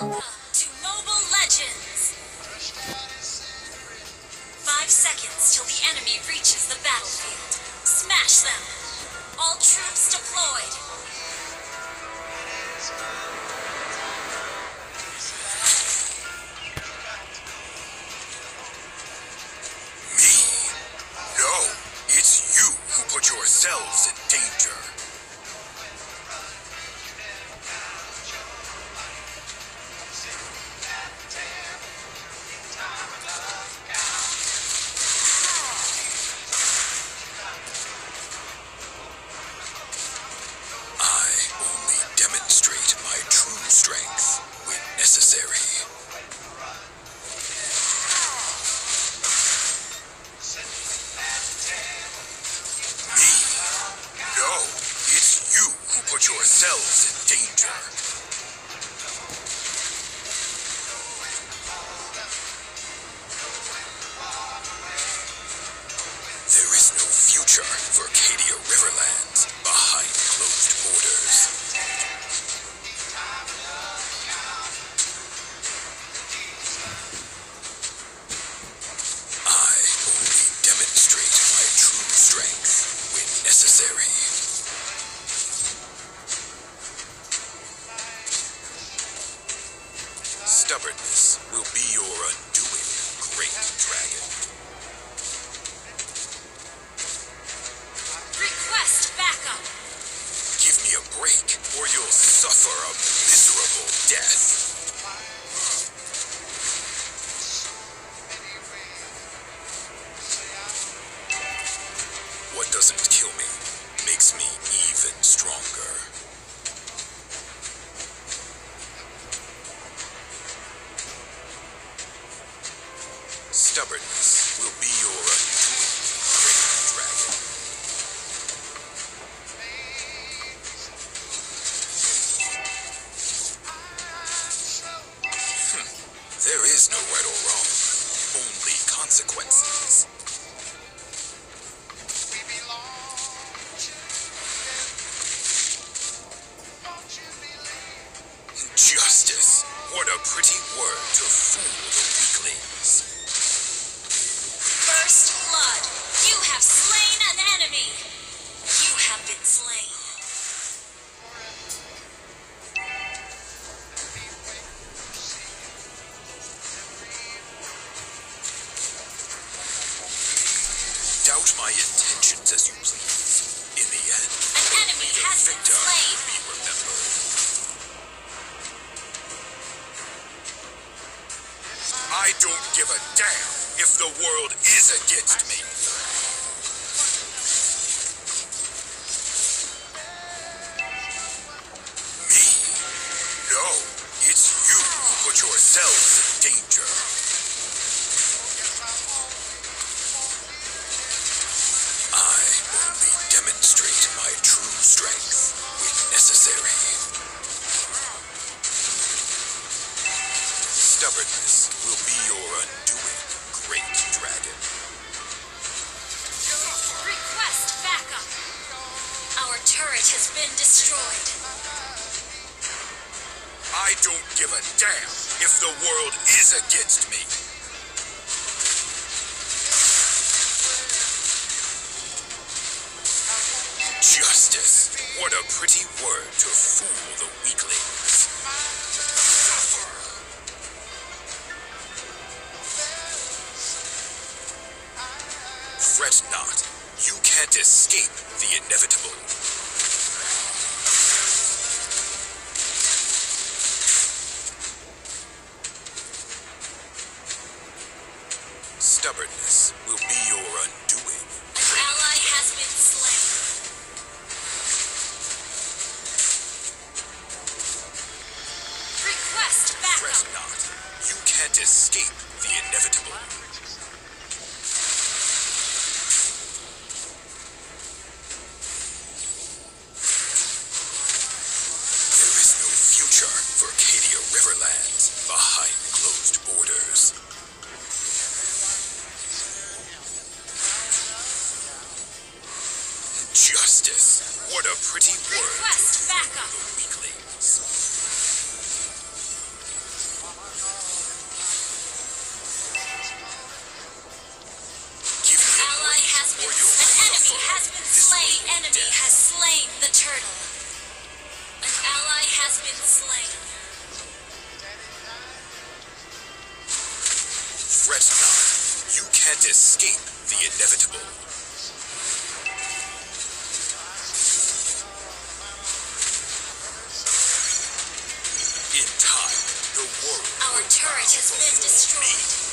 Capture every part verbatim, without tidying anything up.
Welcome to Mobile Legends! Five seconds till the enemy reaches the battlefield. Smash them! All troops deployed! Me? No, it's you who put yourselves in danger. Demonstrate my true strength when necessary. Me? No, it's you who put yourselves in danger. There is no future for Cadia Riverlands behind closed borders. Necessary. Stubbornness will be your undoing, great dragon. Request backup! Give me a break, or you'll suffer a miserable death. What doesn't kill me makes me even stronger. Stubbornness will be your undoing, great dragon. Hm. There is no right or wrong, only consequences. Justice. What a pretty word to fool the weaklings. First blood. You have slain an enemy. You have been slain. Doubt my intentions as you please. In the end, an enemy has been slain. Be remembered. I don't give a damn if the world is against me. Me? No, it's you who put yourselves in danger. I only demonstrate my true strength when necessary. Stubbornness will be your undoing, great dragon. Request backup. Our turret has been destroyed. I don't give a damn if the world is against me. Justice. What a pretty word to fool the weaklings. Fret not. You can't escape the inevitable. Stubbornness will be your undoing. An ally has been slain. Request backup. Fret not. You can't escape the inevitable. There is no future for Cadia Riverlands behind closed borders. Justice. What a pretty word Request to backup. the weaklings. been. or you'll An enemy suffer has a been miserable slain. Enemy death. has slain the turtle. An ally has been slain. Fret not. You can't escape the inevitable. In time, the world Our will turret bow has been before destroyed. me.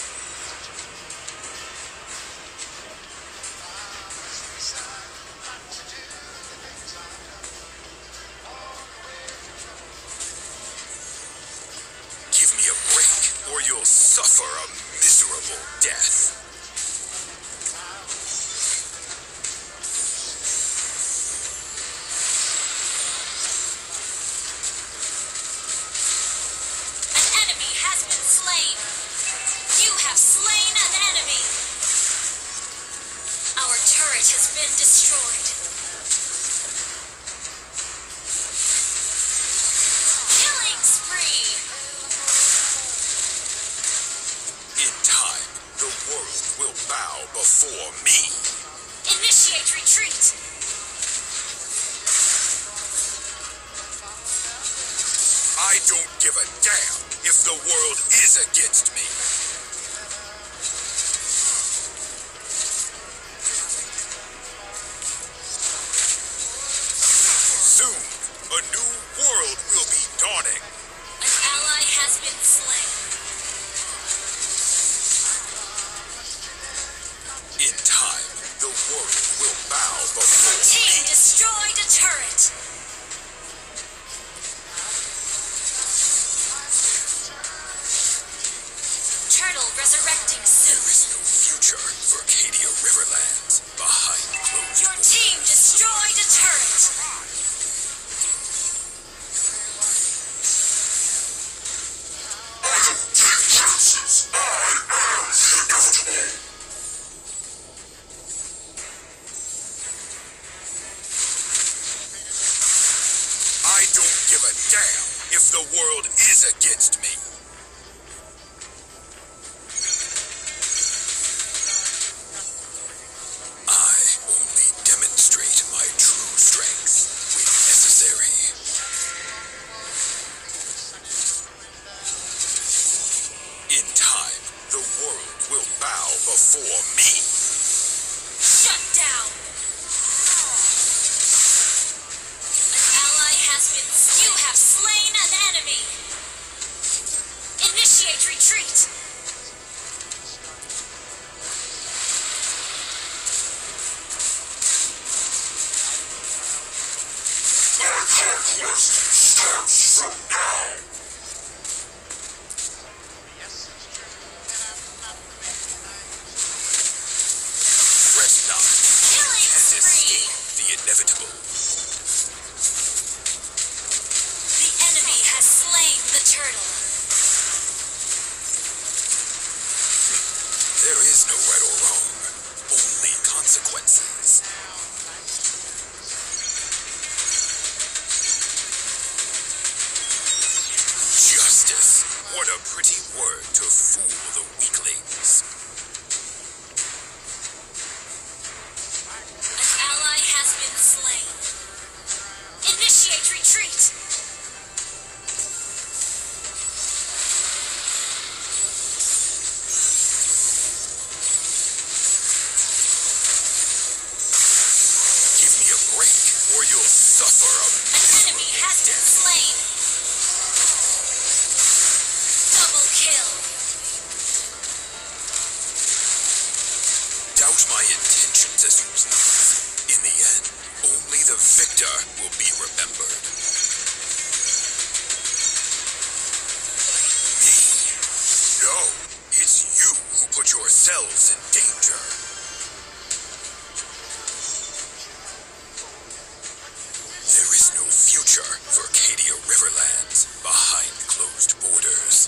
Give me a break, or you'll suffer a miserable death. An enemy has been slain. You have slain an enemy. Our turret has been destroyed. Killing spree. In time, the world will bow before me. Initiate retreat. I don't give a damn if the world is against me. Soon, a new world will be dawning. An ally has been slain. In time, the world will bow before Team me. destroyed a turret. Turtle resurrecting There soon. is no future for Cadia Riverlands behind closed Your doors. team destroyed a turret. I don't take chances. I am the inevitable. I don't give a damn if the world is against me. I only demonstrate my true strength when necessary. In time, the world will bow before me. Shut down. An ally has been. You have slain an enemy. Initiate retreat. My conquest starts from now. Fret not. Killing Can't spree. escape the inevitable. The enemy has slain the turtle. There is no right or wrong, only consequences. Justice. What a pretty word to fool the weaklings. An ally has been slain. Initiate retreat. Give me a break, or you'll suffer a An enemy has been death. slain. Double kill. Doubt my intentions as you please. In the end, only the victor will be remembered. Me? No, it's you who put yourselves in danger. There is no future for Cadia Riverlands behind closed borders.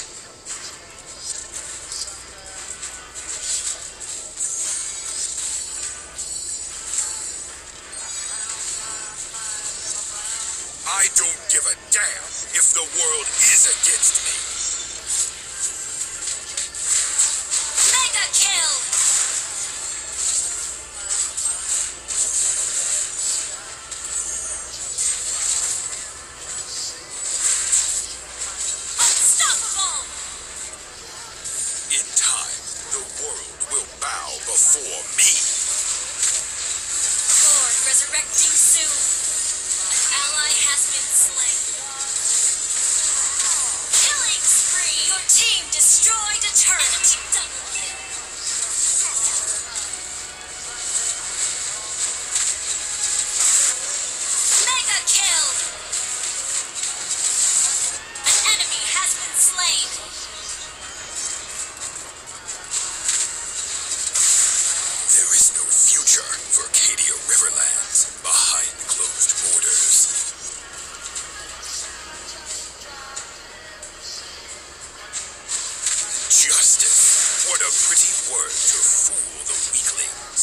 I don't give a damn if the world is against me. Mega kill. Resurrecting soon. An ally has been slain. Killing spree. Your team destroyed a turret. Double kill. Mega kill. An enemy has been slain. There is no future for Cadia Riverlands behind closed borders. Justice. What a pretty word to fool the weaklings.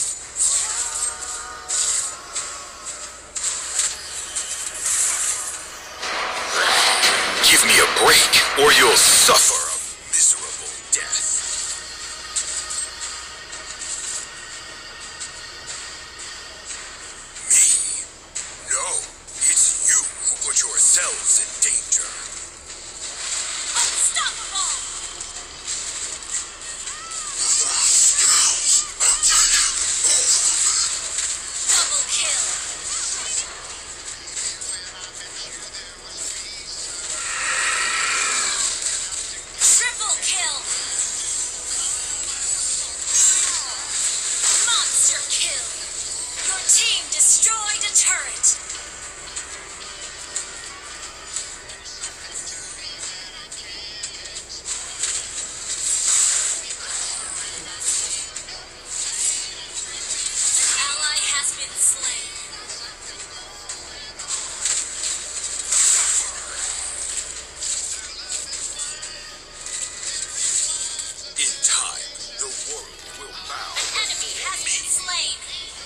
Give me a break, or you'll suffer a miserable death. Me? No, it's you who put yourselves in danger. Unstoppable. Double kill. Triple kill. Monster kill. Your team destroyed a turret. An ally has been slain. In time, the world will bow An enemy has before me. been slain.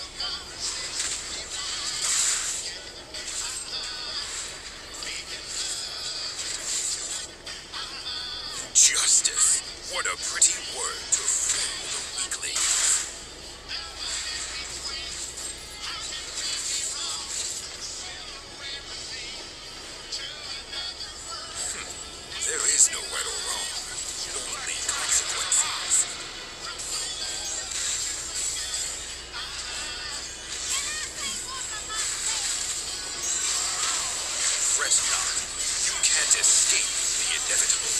Justice. What a pretty word to fool the weaklings. There is no right or wrong, only consequences. Fret not, you can't escape the inevitable.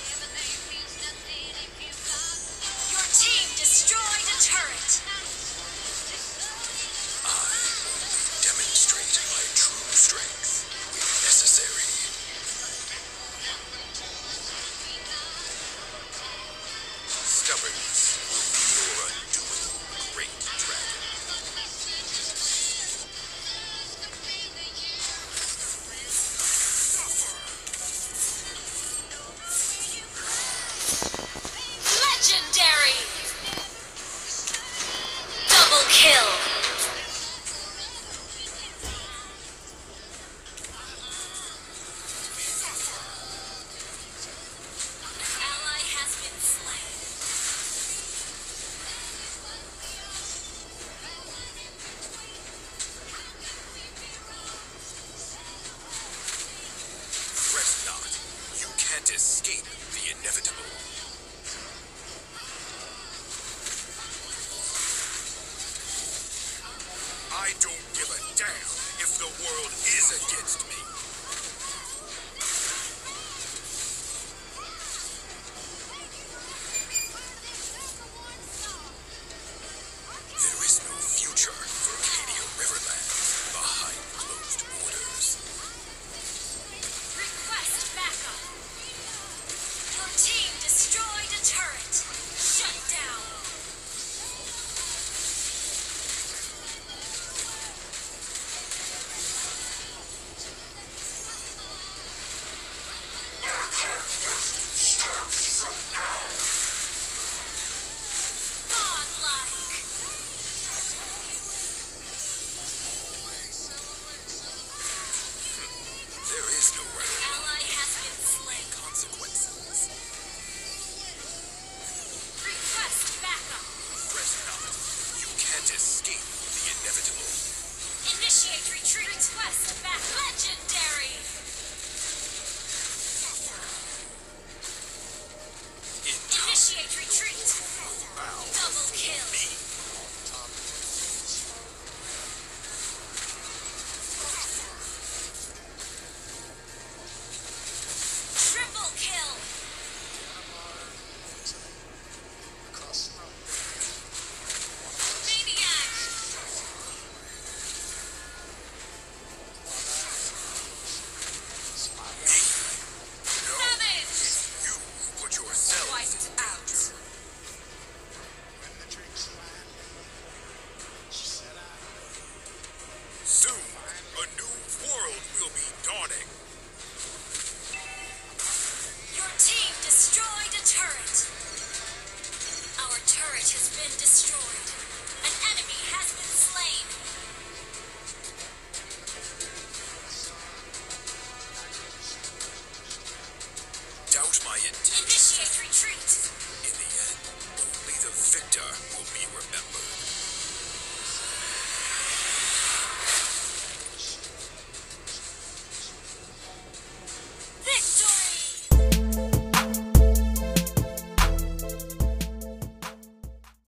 Your team destroyed a turret. I only demonstrate my true strength when necessary. Stubbornness will be your undoing, great dragon. Legendary. Double kill. An ally has been slain. Fret not, you can't escape the inevitable. I don't give a damn if the world is against me. There is no future for Cadia Riverlands behind closed borders. Request backup. Your team destroyed a turret. Shut down. Godlike. There is no right or Ally has been slain. consequences. Request backup. Fret not, you can't escape the inevitable. Initiate retreat. Request back. Legendary. In time, Initiate retreat. bow Double kill. me. turret has been destroyed. An enemy has been slain. Doubt my intent. Initiate retreat. In the end, only the victor will be remembered.